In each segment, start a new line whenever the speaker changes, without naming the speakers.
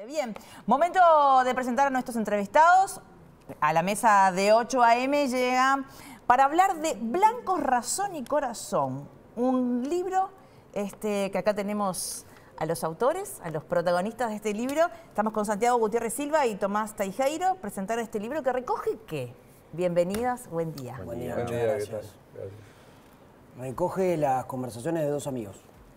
Bien, momento de presentar a nuestros entrevistados. A la mesa de 8 a.m. llega para hablar de Blancos, Razón y Corazón. Un libro que acá tenemos a los autores, a los protagonistas de este libro. Estamos con Santiago Gutiérrez Silva y Tomás Teijeiro. Presentar este libro que recoge ¿qué? Bienvenidas, buen día.
Buen día,
muchas gracias.
Recoge las conversaciones de dos amigos.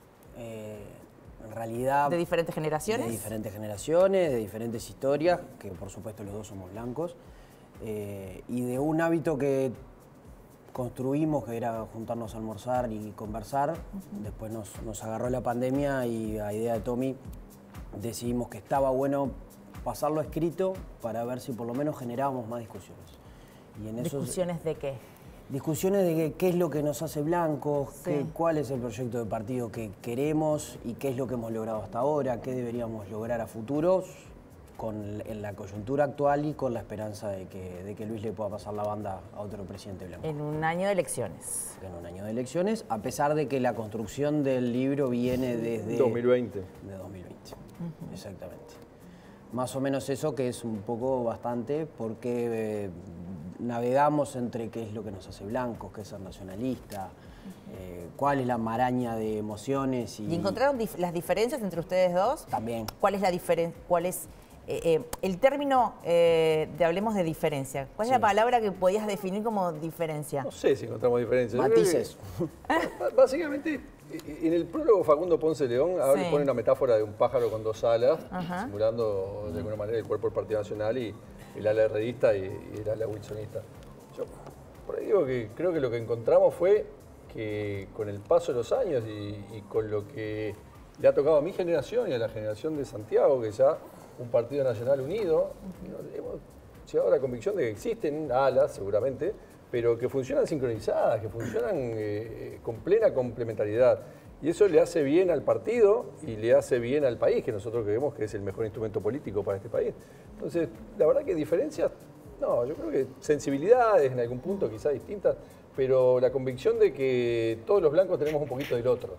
En realidad...
¿De diferentes generaciones?
De diferentes generaciones, de diferentes historias, que por supuesto los dos somos blancos, y de un hábito que construimos, que era juntarnos a almorzar y conversar. Después nos agarró la pandemia y a idea de Tommy decidimos que estaba bueno pasarlo escrito para ver si por lo menos generábamos más discusiones. Y en
¿Discusiones de qué?
Discusiones de qué es lo que nos hace blancos,
Sí.
cuál es el proyecto de partido que queremos y qué es lo que hemos logrado hasta ahora, qué deberíamos lograr a futuros en la coyuntura actual y con la esperanza de que Luis le pueda pasar la banda a otro presidente blanco.
En un año de elecciones.
En un año de elecciones, a pesar de que la construcción del libro viene desde...
2020.
De 2020, exactamente. Más o menos eso, que es un poco bastante, porque navegamos entre qué es lo que nos hace blancos, qué es ser nacionalista, cuál es la maraña de emociones.
¿Y encontraron las diferencias entre ustedes dos?
También.
¿Cuál es la diferencia? ¿Cuál es el término hablemos de diferencia? ¿Cuál es la palabra que podías definir como diferencia?
No sé si encontramos diferencias.
Matices.
Básicamente, en el prólogo Facundo Ponce León
Sí.
pone una metáfora de un pájaro con dos alas,
Ajá.
simulando de alguna manera el cuerpo del Partido Nacional y el ala herredista y el ala wilsonista. Yo por ahí digo que creo que lo que encontramos fue que con el paso de los años y con lo que le ha tocado a mi generación y a la generación de Santiago, que ya un Partido Nacional unido, hemos llegado a la convicción de que existen alas, seguramente, pero que funcionan sincronizadas, que funcionan con plena complementariedad. Y eso le hace bien al partido y le hace bien al país, que nosotros creemos que es el mejor instrumento político para este país. Entonces, la verdad que diferencias, no, yo creo que sensibilidades en algún punto quizás distintas, pero la convicción de que todos los blancos tenemos un poquito del otro.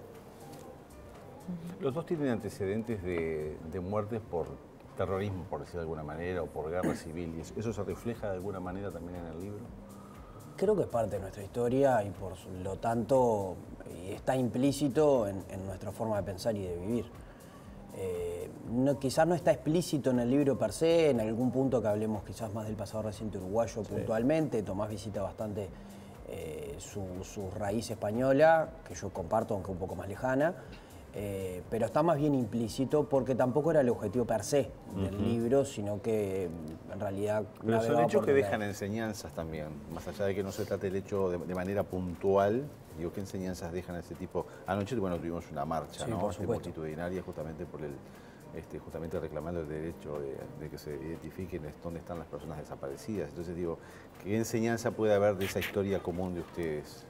Los dos tienen antecedentes de muertes por terrorismo, por decir de alguna manera, o por guerra civil. ¿Y eso se refleja de alguna manera también en el libro?
Creo que es parte de nuestra historia y por lo tanto está implícito en nuestra forma de pensar y de vivir. Quizás no está explícito en el libro per se, en algún punto que hablemos quizás más del pasado reciente uruguayo puntualmente. Tomás visita bastante su raíz española, que yo comparto, aunque un poco más lejana. Pero está más bien implícito porque tampoco era el objetivo per se del libro, sino que en realidad...
Pero son hechos que dejan enseñanzas también, más allá de que no se trate el hecho de manera puntual. Digo, ¿qué enseñanzas dejan ese tipo? Anoche, bueno, tuvimos una marcha,
sí,
¿no?
por supuesto.
Multitudinaria justamente por justamente reclamando el derecho de que se identifiquen dónde están las personas desaparecidas. Entonces digo, ¿qué enseñanza puede haber de esa historia común de ustedes?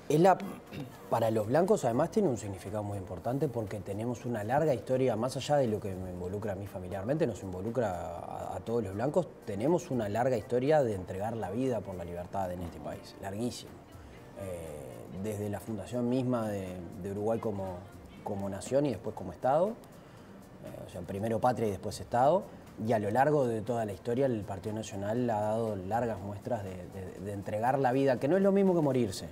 Para los blancos además tiene un significado muy importante porque tenemos una larga historia, más allá de lo que me involucra a mí familiarmente, nos involucra a todos los blancos, tenemos una larga historia de entregar la vida por la libertad en este país, larguísimo. Desde la fundación misma de Uruguay como nación y después como Estado, o sea, primero patria y después Estado, y a lo largo de toda la historia el Partido Nacional ha dado largas muestras de entregar la vida, que no es lo mismo que morirse.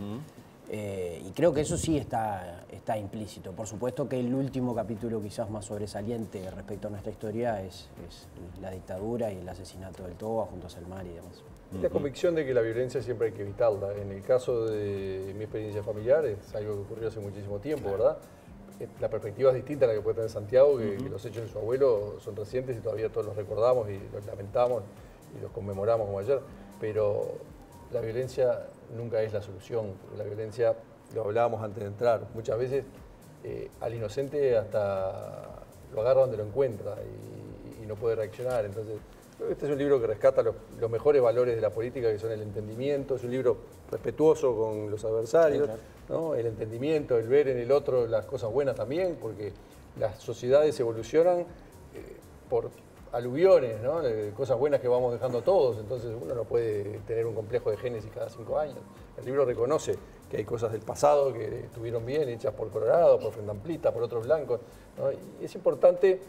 Y creo que eso sí está implícito. Por supuesto que el último capítulo quizás más sobresaliente respecto a nuestra historia es la dictadura y el asesinato del Toba junto a Selmar y demás.
La convicción de que la violencia siempre hay que evitarla. En el caso de mi experiencia familiar, es algo que ocurrió hace muchísimo tiempo, ¿verdad? La perspectiva es distinta a la que puede tener Santiago, que los hechos de su abuelo son recientes y todavía todos los recordamos y los lamentamos y los conmemoramos como ayer. Pero la violencia nunca es la solución. La violencia, lo hablábamos antes de entrar, muchas veces al inocente hasta lo agarra donde lo encuentra y no puede reaccionar. Entonces, creo que este es un libro que rescata los mejores valores de la política, que son el entendimiento. Es un libro respetuoso con los adversarios, ¿no? El entendimiento, el ver en el otro las cosas buenas también, porque las sociedades evolucionan por aluviones, ¿no? Cosas buenas que vamos dejando todos. Entonces uno no puede tener un complejo de génesis cada 5 años. El libro reconoce que hay cosas del pasado que estuvieron bien, hechas por Colorado, por Frente Amplista, por otros blancos, ¿no? Y es importante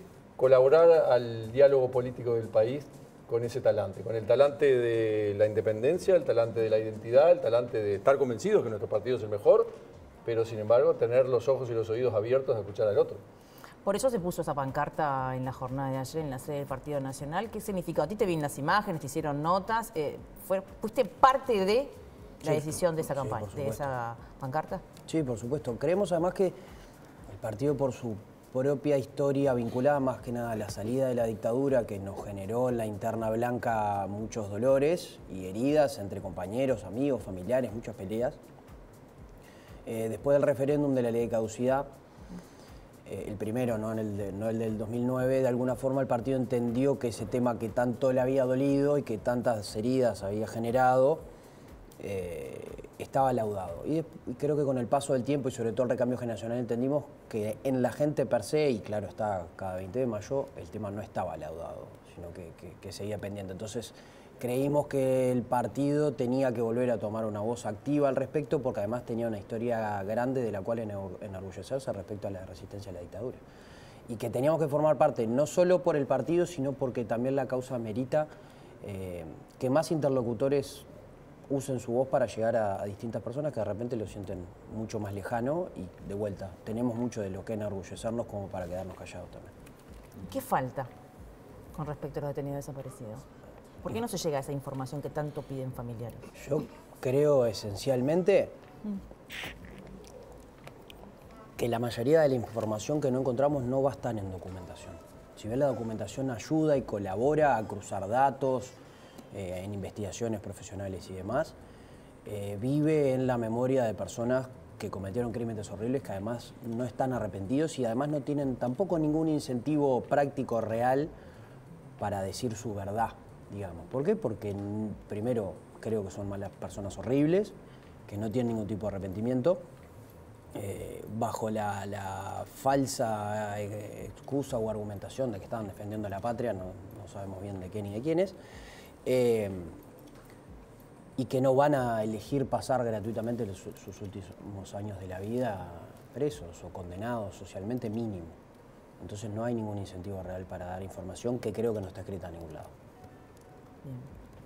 colaborar al diálogo político del país con ese talante, con el talante de la independencia, el talante de la identidad, el talante de estar convencidos que nuestro partido es el mejor, pero sin embargo tener los ojos y los oídos abiertos a escuchar al otro.
Por eso se puso esa pancarta en la jornada de ayer en la sede del Partido Nacional. ¿Qué significó? A ti te vi en las imágenes, te hicieron notas, ¿fuiste parte de la decisión de esa campaña, de esa pancarta?
Sí, por supuesto. Creemos además que el partido, por su propia historia vinculada más que nada a la salida de la dictadura, que nos generó en la interna blanca muchos dolores y heridas entre compañeros, amigos, familiares, muchas peleas. Después del referéndum de la ley de caducidad, el primero, no el del 2009, de alguna forma el partido entendió que ese tema que tanto le había dolido y que tantas heridas había generado, estaba laudado. Y creo que con el paso del tiempo y sobre todo el recambio generacional entendimos que en la gente per se, y claro está, cada 20 de mayo el tema no estaba laudado, sino que seguía pendiente. Entonces creímos que el partido tenía que volver a tomar una voz activa al respecto, porque además tenía una historia grande de la cual enorgullecerse respecto a la resistencia a la dictadura. Y que teníamos que formar parte no solo por el partido, sino porque también la causa merita que más interlocutores usen su voz para llegar a distintas personas que de repente lo sienten mucho más lejano. Y de vuelta, tenemos mucho de lo que enorgullecernos como para quedarnos callados también.
¿Qué falta con respecto a los detenidos desaparecidos? ¿Por qué no se llega a esa información que tanto piden familiares?
Yo creo esencialmente que la mayoría de la información que no encontramos no va a estar en documentación. Si bien la documentación ayuda y colabora a cruzar datos en investigaciones profesionales y demás, vive en la memoria de personas que cometieron crímenes horribles, que además no están arrepentidos y además no tienen tampoco ningún incentivo práctico real para decir su verdad, digamos. ¿Por qué? Porque primero creo que son malas personas horribles, que no tienen ningún tipo de arrepentimiento, bajo la falsa excusa o argumentación de que estaban defendiendo a la patria, no sabemos bien de qué ni de quiénes, y que no van a elegir pasar gratuitamente sus últimos años de la vida presos o condenados socialmente mínimo. Entonces no hay ningún incentivo real para dar información que creo que no está escrita en ningún lado.
Bien.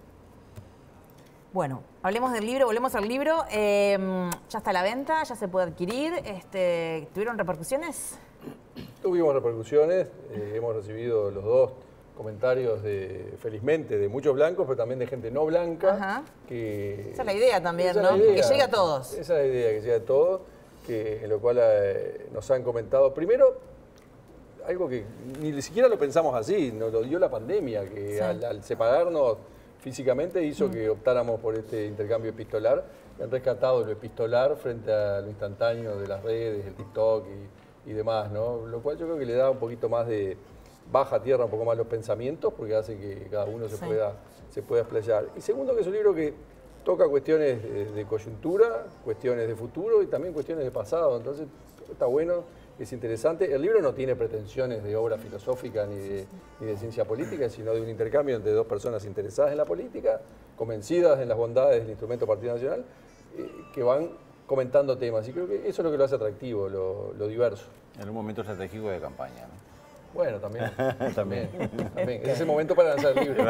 Bueno, hablemos del libro, volvemos al libro. Ya está a la venta, ya se puede adquirir. ¿Tuvieron repercusiones?
Tuvimos repercusiones, hemos recibido los dos comentarios felizmente, de muchos blancos, pero también de gente no blanca.
Ajá.
Que,
esa es la idea también, ¿no?
Idea,
que llegue a todos.
Esa es la idea, que llegue a todos, en lo cual nos han comentado. Primero, algo que ni siquiera lo pensamos así, nos lo dio la pandemia, que sí, al separarnos físicamente hizo que optáramos por este intercambio epistolar. Han rescatado lo epistolar frente a lo instantáneo de las redes, el TikTok y demás, ¿no? Lo cual yo creo que le da un poquito más de baja tierra, un poco más los pensamientos, porque hace que cada uno se pueda explayar. Y segundo, que es un libro que toca cuestiones de coyuntura, cuestiones de futuro y también cuestiones de pasado. Entonces está bueno, es interesante. El libro no tiene pretensiones de obra filosófica ni de ciencia política, sino de un intercambio entre dos personas interesadas en la política, convencidas en las bondades del instrumento Partido Nacional, que van comentando temas. Y creo que eso es lo que lo hace atractivo, lo diverso.
En un momento estratégico de campaña, ¿no?
Bueno, también. también. Es ese momento para lanzar el libro.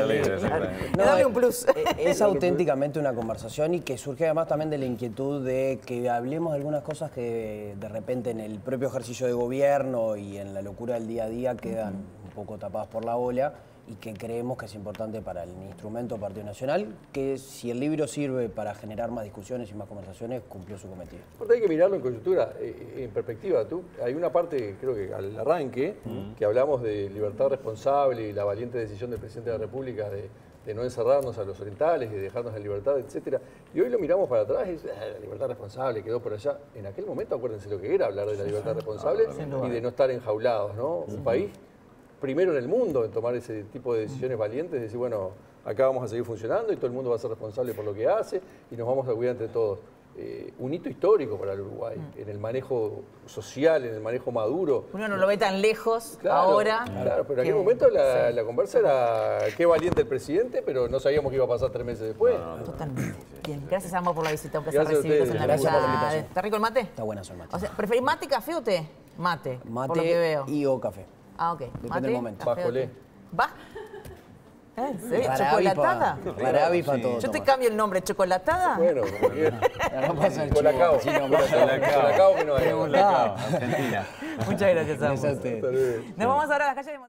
Dale un plus.
Es auténticamente una conversación y que surge además también de la inquietud de que hablemos de algunas cosas que de repente en el propio ejercicio de gobierno y en la locura del día a día quedan un poco tapadas por la ola y que creemos que es importante para el instrumento Partido Nacional, que si el libro sirve para generar más discusiones y más conversaciones, cumplió su cometido.
Porque hay que mirarlo en coyuntura, en perspectiva. Hay una parte, creo que al arranque, que hablamos de libertad responsable y la valiente decisión del presidente de la República de no encerrarnos a los orientales, de dejarnos en libertad, etcétera. Y hoy lo miramos para atrás y la libertad responsable quedó por allá. En aquel momento, acuérdense lo que era hablar de la libertad responsable y de no estar enjaulados, ¿no? Un país primero en el mundo en tomar ese tipo de decisiones valientes, de decir, bueno, acá vamos a seguir funcionando y todo el mundo va a ser responsable por lo que hace y nos vamos a cuidar entre todos. Un hito histórico para el Uruguay, en el manejo social, en el manejo maduro.
Uno no lo ve tan lejos ahora.
Claro, pero en aquel momento la conversa era qué valiente el presidente, pero no sabíamos qué iba a pasar 3 meses después.
Totalmente. Bien, gracias Amor por la visita, un placer
Gracias
recibirlos en la
Gracias por la
mesa.
invitación.
¿Está rico el mate?
Está buena su mate.
O sea, ¿preferís mate, café o té? Mate,
Mate
por lo que veo.
y o café.
Ah, ok.
Depende del momento.
café,
Bajolé.
¿o qué? ¿Va? ¿En serio?
Para
¿Chocolatada?
Para Avi, para
Sí.
todo.
Yo te
tomar.
cambio el nombre, ¿chocolatada?
Bueno, como quieras.
Acá pasa el
Colacao.
chivo, así nomás.
Colacao que no hay.
Argentina.
Muchas gracias, Samu.
Gracias a ustedes.
Hasta luego.
Nos vamos ahora a las calles de